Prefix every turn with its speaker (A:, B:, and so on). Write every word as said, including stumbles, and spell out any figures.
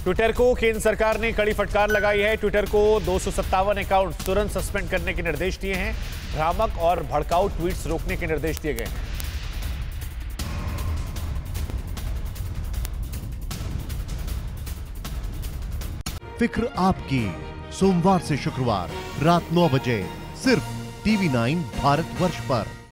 A: Twitter को केंद्र सरकार ने कड़ी फटकार लगाई है। ट्विटर को दो सौ सत्तावन अकाउंट तुरंत सस्पेंड करने के निर्देश दिए हैं। भ्रामक और भड़काऊ ट्वीट्स रोकने के निर्देश दिए गए हैं।
B: फिक्र आपकी, सोमवार से शुक्रवार रात नौ बजे सिर्फ टीवी नाइन भारतवर्ष पर।